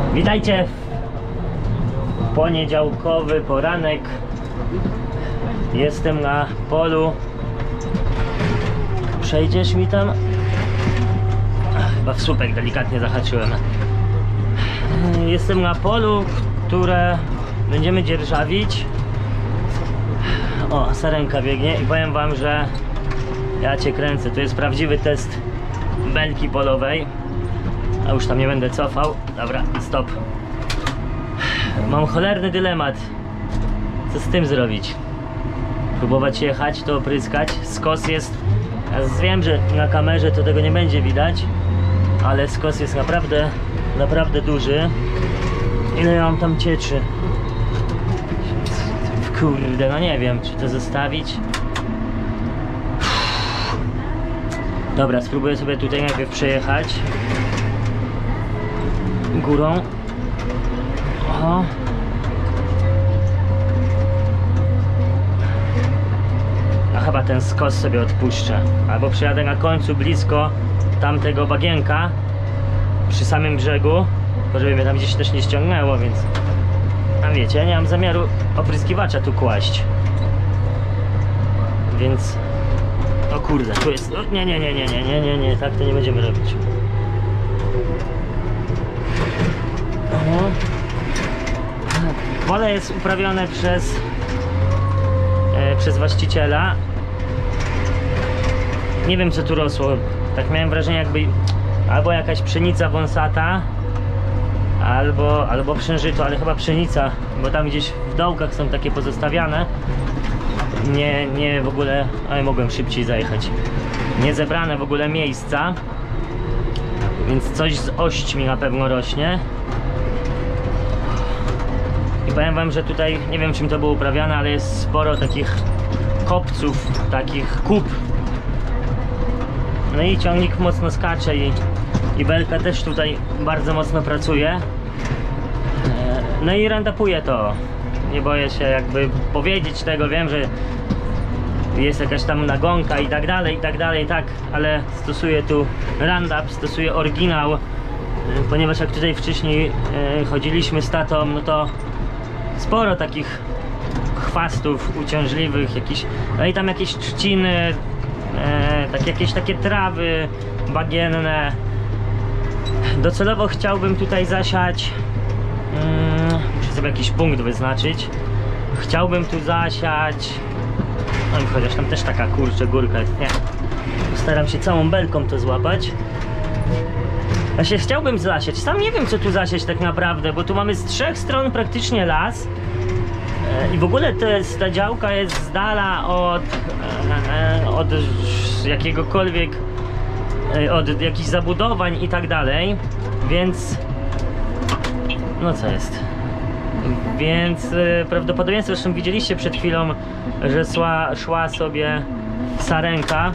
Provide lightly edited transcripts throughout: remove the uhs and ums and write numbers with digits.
Witajcie w poniedziałkowy poranek. Jestem na polu. Przejdziesz mi tam? Chyba w słupek delikatnie zahaczyłem. Jestem na polu, które będziemy dzierżawić. O, sarenka biegnie i powiem wam, że ja cię kręcę. To jest prawdziwy test belki polowej. A już tam nie będę cofał. Dobra, stop. Mam cholerny dylemat. Co z tym zrobić? Próbować jechać, to opryskać. Skos jest... Ja wiem, że na kamerze to tego nie będzie widać, ale skos jest naprawdę duży. Ile ja mam tam cieczy? Kurde, no nie wiem, czy to zostawić. Dobra, spróbuję sobie tutaj najpierw przejechać górą. Oho. A chyba ten skos sobie odpuszczę. Albo przyjadę na końcu blisko tamtego bagienka przy samym brzegu, tylko żeby mnie tam gdzieś też nie ściągnęło, więc a wiecie, ja nie mam zamiaru opryskiwacza tu kłaść. Więc o kurde, tu jest... Nie, tak to nie będziemy robić. Pole jest uprawione przez właściciela. Nie wiem, co tu rosło. Tak miałem wrażenie, jakby albo jakaś pszenica wąsata, albo pszeniżyto, ale chyba pszenica, bo tam gdzieś w dołkach są takie pozostawiane. Nie w ogóle, ale mogłem szybciej zajechać. Nie zebrane w ogóle miejsca, więc coś z ośćmi na pewno rośnie. I powiem wam, że tutaj nie wiem, czym to było uprawiane, ale jest sporo takich kopców, takich kup. No i ciągnik mocno skacze i belka też tutaj bardzo mocno pracuje. No i randapuje to. Nie boję się jakby powiedzieć tego, wiem, że jest jakaś tam nagonka i tak dalej, tak, ale stosuję tu roundup, stosuję oryginał, ponieważ jak tutaj wcześniej chodziliśmy z tatą, no to sporo takich chwastów uciążliwych, no i tam jakieś trzciny, jakieś takie trawy bagienne. Docelowo chciałbym tutaj zasiać, muszę sobie jakiś punkt wyznaczyć. Chciałbym tu zasiać, no chociaż tam też taka kurczę górka, nie. Postaram się całą belką to złapać. Ja się chciałbym zasiać, sam nie wiem, co tu zasiać tak naprawdę, bo tu mamy z trzech stron praktycznie las. I w ogóle ta działka jest z dala od jakiegokolwiek, od jakichś zabudowań i tak dalej, więc no co jest, więc prawdopodobieństwo, zresztą widzieliście przed chwilą, że szła sobie sarenka,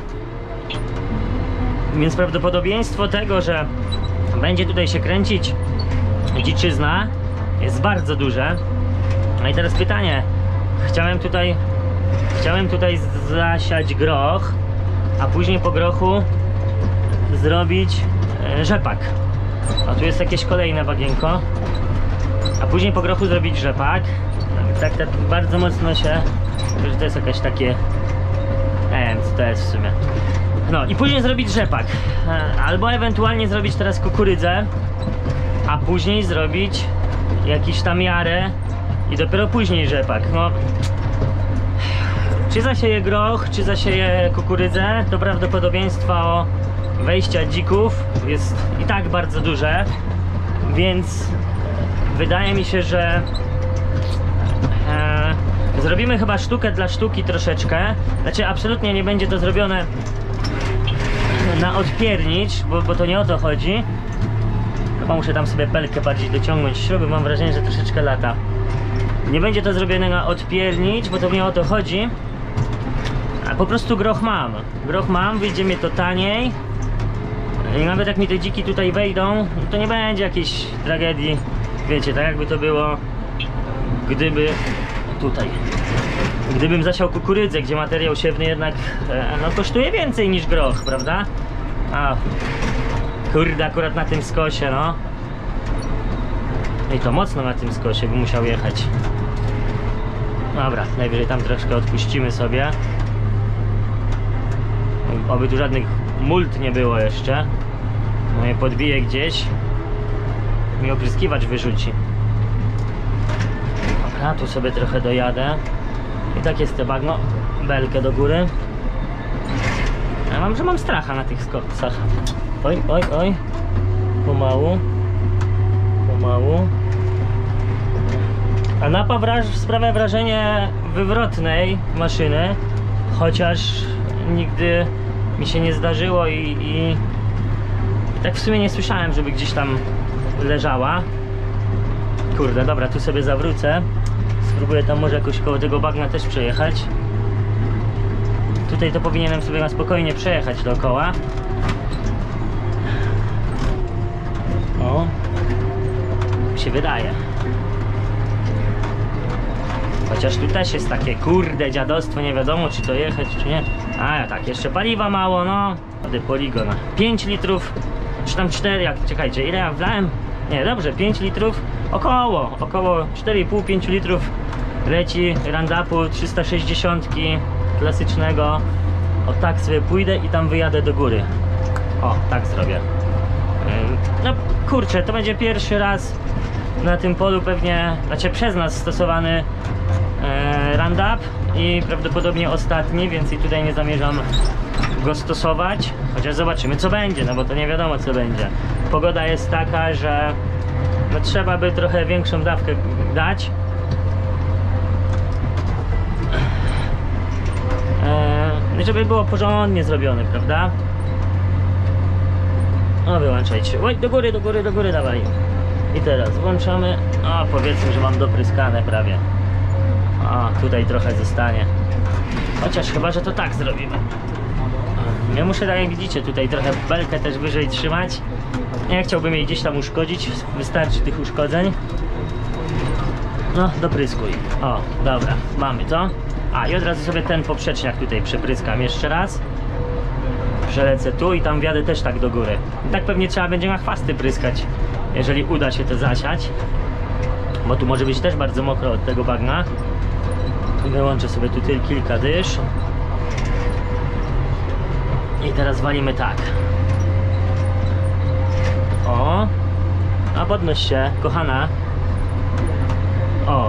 więc prawdopodobieństwo tego, że będzie tutaj się kręcić dziczyzna, jest bardzo duże. No i teraz pytanie, chciałem tutaj zasiać groch, a później po grochu zrobić rzepak. A tu jest jakieś kolejne bagienko, a później po grochu zrobić rzepak. Tak bardzo mocno się, że to jest jakieś takie, nie wiem, co to jest w sumie. No i później zrobić rzepak, albo ewentualnie zrobić teraz kukurydzę, a później zrobić jakiś tam jarę i dopiero później rzepak. No, czy zasieję groch, czy zasieję kukurydzę, to prawdopodobieństwo wejścia dzików jest i tak bardzo duże, więc wydaje mi się, że zrobimy chyba sztukę dla sztuki troszeczkę. Znaczy absolutnie nie będzie to zrobione na odpiernicz, bo to nie o to chodzi. Chyba muszę tam sobie belkę bardziej dociągnąć śruby, mam wrażenie, że troszeczkę lata. Nie będzie to zrobione na odpiernicz, bo to nie o to chodzi. A po prostu groch mam, wyjdzie mi to taniej. I nawet jak mi te dziki tutaj wejdą, to nie będzie jakiejś tragedii. Wiecie, tak jakby to było, gdybym zasiał kukurydzę, gdzie materiał siewny jednak no, kosztuje więcej niż groch, prawda? A kurde, akurat na tym skosie, no. I to mocno na tym skosie by musiał jechać. Dobra, najwyżej tam troszkę odpuścimy sobie. Oby tu żadnych mult nie było jeszcze. No je podbije gdzieś. Mi opryskiwacz wyrzuci. Dobra, tu sobie trochę dojadę. I tak jest te bagno. Belkę do góry. Ja mam stracha na tych skosach. Oj, oj, oj. Pomału. Pomału. A napa sprawia wrażenie wywrotnej maszyny. Chociaż nigdy mi się nie zdarzyło i tak w sumie nie słyszałem, żeby gdzieś tam leżała. Kurde, dobra, tu sobie zawrócę. Spróbuję tam może jakoś koło tego bagna też przejechać. Tutaj to powinienem sobie na spokojnie przejechać dookoła. O, mi się wydaje. Chociaż tu też jest takie kurde dziadostwo, nie wiadomo czy to jechać czy nie. A tak, jeszcze paliwa mało, no. Wtedy poligona. 5 litrów, czy tam 4, jak czekajcie, ile ja wlałem? Nie, dobrze, 5 litrów, około 4,5-5 litrów leci Roundupu 360 klasycznego. O tak sobie pójdę i tam wyjadę do góry. O, tak zrobię. No kurczę, to będzie pierwszy raz na tym polu pewnie, znaczy przez nas stosowany Roundup i prawdopodobnie ostatni, więc i tutaj nie zamierzam go stosować, chociaż zobaczymy co będzie, no bo to nie wiadomo co będzie. Pogoda jest taka, że no, trzeba by trochę większą dawkę dać. Żeby było porządnie zrobione, prawda? O, wyłączajcie. Oj, do góry, do góry, do góry dawaj. I teraz włączamy. O, powiedzmy, że mam dopryskane prawie. O, tutaj trochę zostanie. Chociaż chyba, że to tak zrobimy. Ja muszę, tak jak widzicie, tutaj trochę belkę też wyżej trzymać. Nie chciałbym jej gdzieś tam uszkodzić. Wystarczy tych uszkodzeń. No, dopryskuj. O, dobra, mamy to. A, i od razu sobie ten poprzeczniak tutaj przepryskam jeszcze raz. Przelecę tu i tam wjadę też tak do góry. I tak pewnie trzeba będzie na chwasty pryskać, jeżeli uda się to zasiać. Bo tu może być też bardzo mokro od tego bagna. Wyłączę sobie tu kilka dysz. I teraz walimy tak. O! A podnoś się, kochana. O!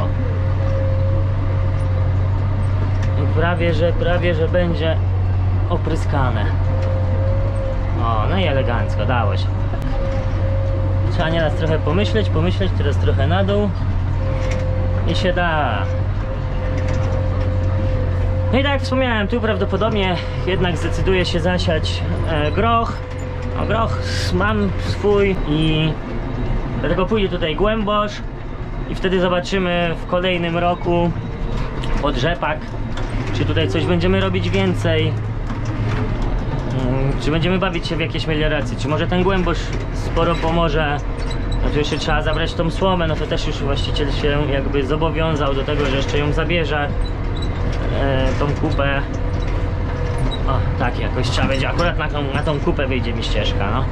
I prawie, że będzie opryskane. O, no i elegancko, dało się. Trzeba nieraz trochę pomyśleć, teraz trochę na dół. I się da. No i tak jak wspomniałem, tu prawdopodobnie jednak zdecyduje się zasiać groch. A groch mam swój i dlatego pójdzie tutaj głębosz. I wtedy zobaczymy w kolejnym roku pod rzepak, czy tutaj coś będziemy robić więcej, czy będziemy bawić się w jakieś melioracje, czy może ten głębosz sporo pomoże. No to jeszcze trzeba zabrać tą słomę, no to też już właściciel się jakby zobowiązał do tego, że jeszcze ją zabierze, tą kupę. O, tak, jakoś trzeba będzie, akurat na tą kupę wyjdzie mi ścieżka, no.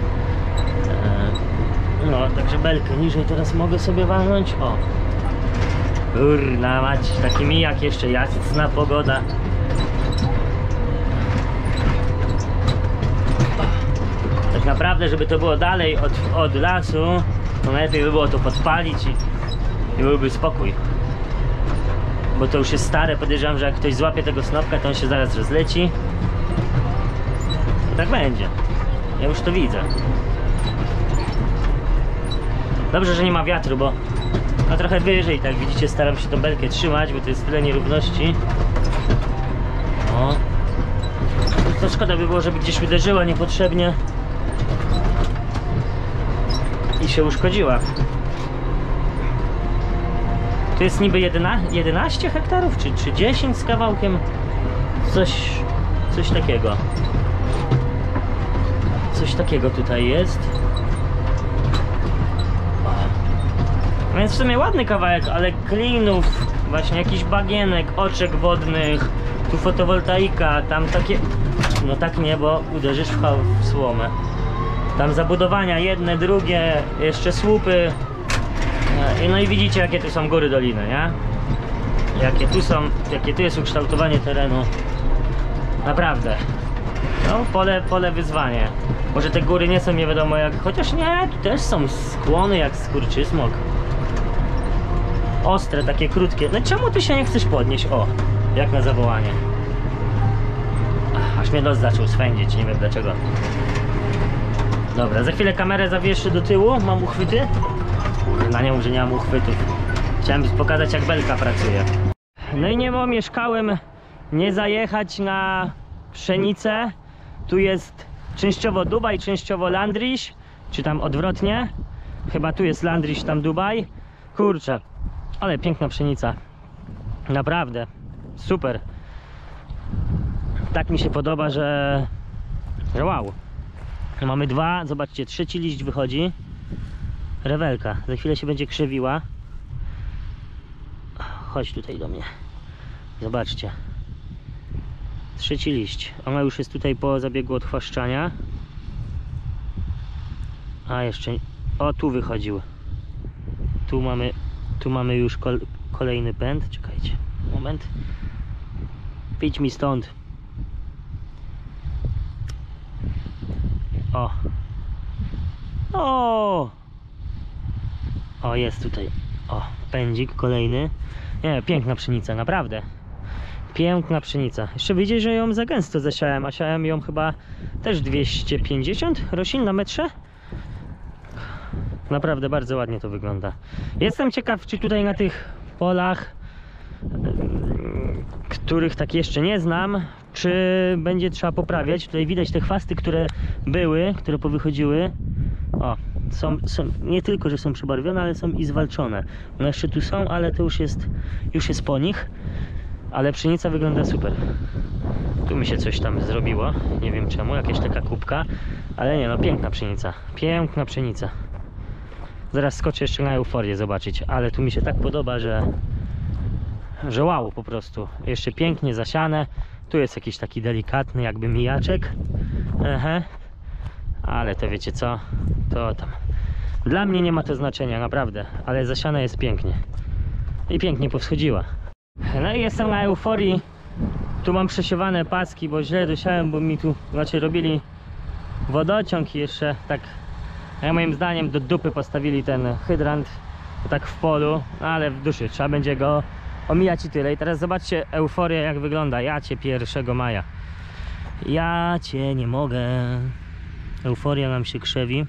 No, także belkę niżej teraz mogę sobie walnąć, o. Kurna mać, taki mijak jeszcze, jasna pogoda. Tak naprawdę, żeby to było dalej od lasu, to najlepiej by było to podpalić i byłby spokój. Bo to już jest stare, podejrzewam, że jak ktoś złapie tego snopka, to on się zaraz rozleci. I tak będzie. Ja już to widzę. Dobrze, że nie ma wiatru, bo no trochę wyżej, tak widzicie, staram się tą belkę trzymać, bo to jest tyle nierówności. O. To szkoda by było, żeby gdzieś uderzyła niepotrzebnie i się uszkodziła. Tu jest niby 11 hektarów, czy 10 z kawałkiem. Coś takiego. Coś takiego tutaj jest. Więc w sumie ładny kawałek, ale klinów, właśnie jakiś bagienek, oczek wodnych, tu fotowoltaika, tam takie... No tak nie, bo uderzysz w słomę. Tam zabudowania jedne, drugie, jeszcze słupy. No i widzicie, jakie tu są góry, doliny, nie? Jakie tu jest ukształtowanie terenu. Naprawdę. No, pole wyzwanie. Może te góry nie są nie wiadomo jak, chociaż nie, tu też są skłony jak skurczysmok. Ostre, takie krótkie. No czemu ty się nie chcesz podnieść? O, jak na zawołanie. Aż mnie nos zaczął swędzić, nie wiem dlaczego. Dobra, za chwilę kamerę zawieszę do tyłu, mam uchwyty. Na nią, że nie mam uchwytów. Chciałem pokazać, jak belka pracuje. No i nie omieszkałem nie zajechać na pszenicę. Tu jest częściowo Dubaj, częściowo Landrish, czy tam odwrotnie. Chyba tu jest Landrish, tam Dubaj. Kurczę, ale piękna pszenica. Naprawdę, super. Tak mi się podoba, że wow. Mamy dwa, zobaczcie, trzeci liść wychodzi. Rewelka, za chwilę się będzie krzywiła. Chodź tutaj do mnie. Zobaczcie. Trzeci liść. Ona już jest tutaj po zabiegu odchwaszczania. A jeszcze... O, tu wychodził. Tu mamy już kolejny pęd. Czekajcie. Moment. Idź mi stąd. O. O! O, jest tutaj. O, pędzik kolejny. Nie, piękna pszenica, naprawdę. Piękna pszenica. Jeszcze widzicie, że ją za gęsto zasiałem, a siałem ją chyba też 250 roślin na metrze. Naprawdę bardzo ładnie to wygląda. Jestem ciekaw, czy tutaj na tych polach, których tak jeszcze nie znam, czy będzie trzeba poprawiać. Tutaj widać te chwasty, które były, które powychodziły. O, są nie tylko, że są przebarwione, ale są i zwalczone. One jeszcze tu są, ale to już jest po nich. Ale pszenica wygląda super. Tu mi się coś tam zrobiło, nie wiem czemu, jakaś taka kubka. Ale nie no, piękna pszenica. Piękna pszenica. Zaraz skoczę jeszcze na euforię zobaczyć. Ale tu mi się tak podoba, że wow po prostu. Jeszcze pięknie zasiane. Tu jest jakiś taki delikatny jakby mijaczek. Ale to wiecie co? To tam. Dla mnie nie ma to znaczenia, naprawdę. Ale zasiana jest pięknie. I pięknie powschodziła. No i jestem na euforii. Tu mam przesiewane paski, bo źle dosiałem, bo mi tu robili wodociąg i jeszcze tak, moim zdaniem, do dupy postawili ten hydrant tak w polu, no ale w duszy trzeba będzie go omijać i tyle. I teraz zobaczcie euforię, jak wygląda. Ja cię 1 maja. Ja cię nie mogę. Euforia nam się krzewi.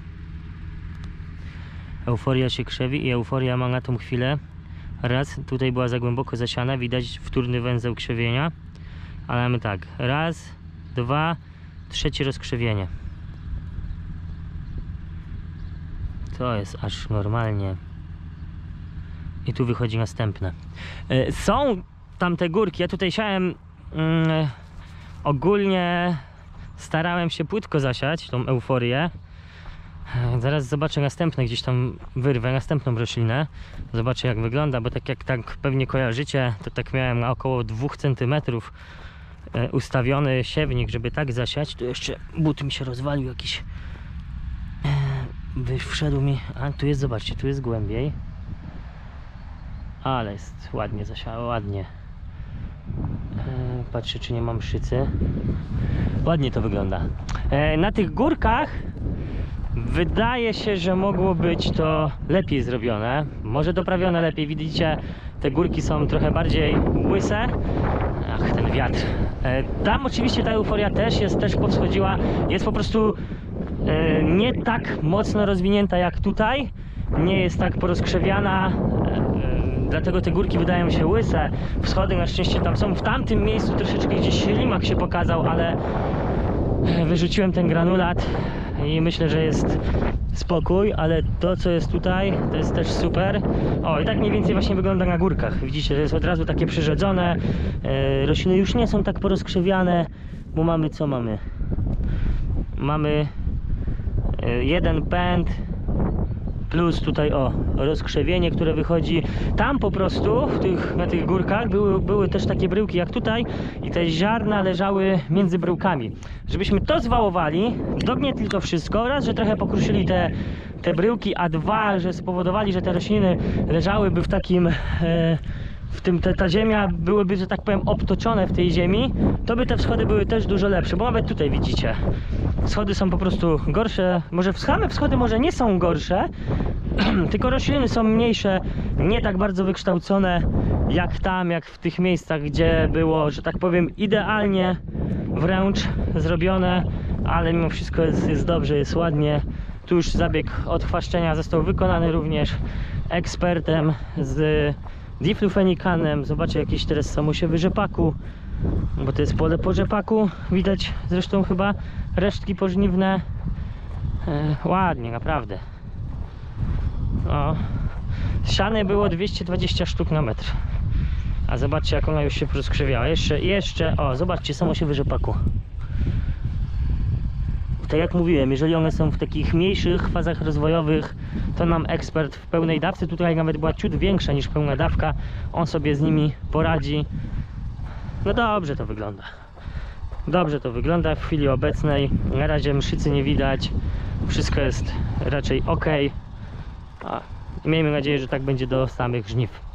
Euforia się krzewi i euforia ma na tą chwilę. Raz, tutaj była za głęboko zasiana, widać wtórny węzeł krzewienia. Ale mamy tak, raz, dwa, trzecie rozkrzewienie. To jest aż normalnie. I tu wychodzi następne. Są tam te górki, ja tutaj siałem, ogólnie starałem się płytko zasiać, tą euforię. Zaraz zobaczę następne, gdzieś tam wyrwę następną roślinę. Zobaczę jak wygląda, bo tak jak tak pewnie kojarzycie, to tak miałem na około 2 cm ustawiony siewnik, żeby tak zasiać. Tu jeszcze but mi się rozwalił jakiś. Wszedł mi, a tu jest, zobaczcie, tu jest głębiej. Ale jest ładnie zasiało, ładnie. Patrzę, czy nie mam szycy. Ładnie to wygląda. Na tych górkach wydaje się, że mogło być to lepiej zrobione. Może doprawione lepiej. Widzicie, te górki są trochę bardziej łyse. Ach, ten wiatr. Tam oczywiście ta euforia też powschodziła. Jest po prostu nie tak mocno rozwinięta jak tutaj. Nie jest tak porozkrzewiana. Dlatego te górki wydają się łyse. Wschody na szczęście tam są. W tamtym miejscu troszeczkę gdzieś ślimak się pokazał, ale wyrzuciłem ten granulat i myślę, że jest spokój, ale to co jest tutaj, to jest też super. O, i tak mniej więcej właśnie wygląda na górkach. Widzicie, to jest od razu takie przyrzedzone. Rośliny już nie są tak porozkrzewiane, bo mamy, co mamy? Mamy jeden pęd plus tutaj o rozkrzewienie, które wychodzi tam po prostu na tych górkach były też takie bryłki jak tutaj i te ziarna leżały między bryłkami. Żebyśmy to zwałowali, dognietli to wszystko, raz, że trochę pokruszyli te bryłki, a dwa, że spowodowali, że te rośliny leżałyby w takim ta ziemia byłyby, że tak powiem, obtoczone w tej ziemi, to by te wschody były też dużo lepsze, bo nawet tutaj widzicie, wschody są po prostu gorsze, może same wschody może nie są gorsze, tylko rośliny są mniejsze, nie tak bardzo wykształcone jak tam, jak w tych miejscach, gdzie było, że tak powiem, idealnie wręcz zrobione, ale mimo wszystko jest dobrze, jest ładnie. Tu już zabieg odchwaszczenia został wykonany również ekspertem z diflufenikanem. Zobaczcie, jakieś teraz samosiewy rzepaku, bo to jest pole po rzepaku, widać zresztą chyba resztki pożniwne. Ładnie, naprawdę. O, siane było 220 sztuk na metr, a zobaczcie, jak ona już się rozkrzewiała. Jeszcze, o, zobaczcie, samosiewy rzepaku. Tak jak mówiłem, jeżeli one są w takich mniejszych fazach rozwojowych, to nam ekspert w pełnej dawce, tutaj nawet była ciut większa niż pełna dawka, on sobie z nimi poradzi. No dobrze to wygląda. Dobrze to wygląda w chwili obecnej. Na razie mszycy nie widać. Wszystko jest raczej ok. Miejmy nadzieję, że tak będzie do samych żniw.